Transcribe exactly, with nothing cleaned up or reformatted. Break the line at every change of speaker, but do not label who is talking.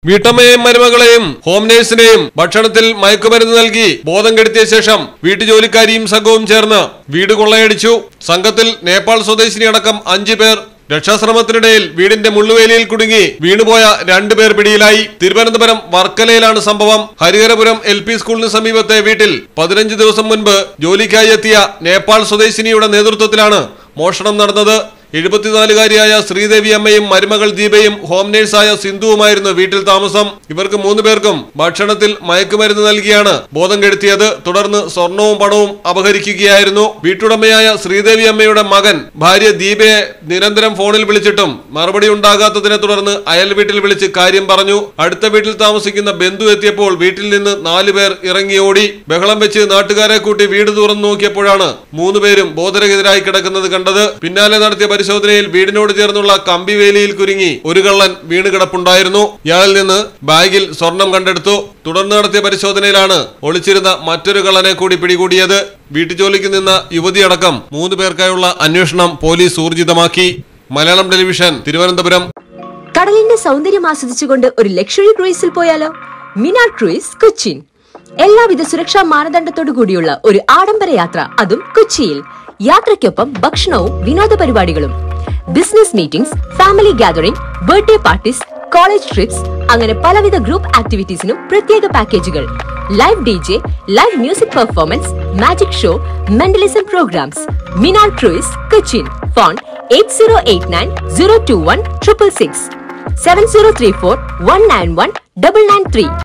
വീട്ടമ്മയെയും മരുമകളെയും home നേഴ്സിനെയും ഭക്ഷണത്തിൽ മയക്കുമരുന്ന് നൽകി ബോധം കെടുത്തിയ ശേഷം വീട്ടുജോലിക്കാരിയും സംഘവും ചേർന്ന് വീട് കൊള്ളയടിച്ചു. സംഘത്തിൽ നേപ്പാൾ സ്വദേശിനി അടക്കം അഞ്ചു പേർ. രക്ഷാശ്രമത്തിനിടയിൽ വീടിന്റെ മുള്ളുവേലിയിൽ കുടുങ്ങി വീണുപോയ രണ്ടുപേർ പിടിയിലായി. തിരുവനന്തപുരം വർക്കലയിലാണ് സംഭവം. ഹരിഹരപുരം എൽ പി സ്കൂളിന് സമീപത്തെ വീട്ടിൽ പതിനഞ്ച് ദിവസം മുൻപ് ജോലിക്കായി എത്തിയ നേപ്പാൾ സ്വദേശിനിയുടെ നേതൃത്വത്തിലാണ് മോഷണം നടന്നത്. എഴുപത്തിനാലുകാരിയായ ശ്രീദേവി അമ്മയും മരുമകൾ ദീപയും ഹോം നേഴ്സായ സിന്ധുവുമായിരുന്നു വീട്ടിൽ താമസം. ഇവർക്ക് മൂന്നു പേർക്കും ഭക്ഷണത്തിൽ മയക്കുമരുന്ന് നൽകിയാണ് ബോധം കെടുത്തിയത്. തുടർന്ന് സ്വർണവും പണവും അപഹരിക്കുകയായിരുന്നു. വീട്ടുടമയായ ശ്രീദേവി അമ്മയുടെ മകൻ ഭാര്യ ദീപയെ നിരന്തരം ഫോണിൽ വിളിച്ചിട്ടും മറുപടി ഉണ്ടാകാത്തതിനെ തുടർന്ന് അയൽ വീട്ടിൽ വിളിച്ച് കാര്യം പറഞ്ഞു. അടുത്ത വീട്ടിൽ താമസിക്കുന്ന ബന്ധു എത്തിയപ്പോൾ വീട്ടിൽ നിന്ന് നാലുപേർ ഇറങ്ങിയോടി. ബഹളം വെച്ച് നാട്ടുകാരെ കൂട്ടി വീട് തുറന്നു നോക്കിയപ്പോഴാണ് മൂന്നുപേരും ബോധരഹിതരായി കിടക്കുന്നത് കണ്ടത്. പിന്നാലെ നടത്തിയ പരിശോധനയിൽ വീടിനോട് ചേർന്നുള്ള കമ്പിവേലിയിൽ കുരുങ്ങി ഒരു കള്ളൻ വീണ് കിടപ്പുണ്ടായിരുന്നു. ഇയാളിൽ നിന്ന് ബാഗിൽ സ്വർണം കണ്ടെടുത്തു. തുടർന്ന് നടത്തിയ പരിശോധനയിലാണ് ഒളിച്ചിരുന്ന മറ്റൊരു കള്ളനെ കൂടി പിടികൂടിയത്. വീട്ടുജോലിക്ക് നിന്ന യുവതിയടക്കം മൂന്ന് പേർക്കായുള്ള അന്വേഷണം പോലീസ് ഊർജിതമാക്കി. മലയാളം ടെലിവിഷൻ, തിരുവനന്തപുരം.
കടലിന്റെ സൗന്ദര്യം ആസ്വദിച്ചുകൊണ്ട് ഒരു ലക്ഷറി ക്രൂയിസിൽ പോയാലോ? മിനാർ ക്രൂയിസ് കൊച്ചിൻ. എല്ലാവിധ സുരക്ഷാ മാനദണ്ഡത്തോടു കൂടിയുള്ള ഒരു ആഡംബര യാത്ര, അതും കൊച്ചിയിൽ. യാത്രയ്ക്കൊപ്പം ഭക്ഷണവും വിനോദ പരിപാടികളും, business meetings, family gathering, birthday parties, college trips, അങ്ങനെ പലവിധ ഗ്രൂപ്പ് ആക്ടിവിറ്റീസിനും പ്രത്യേക പാക്കേജുകൾ. Live D J, live music performance, magic show, mentalism programs. Minar cruise Cochin. Phone eight zero eight nine zero two one triple six, seven zero three four one nine one double nine three.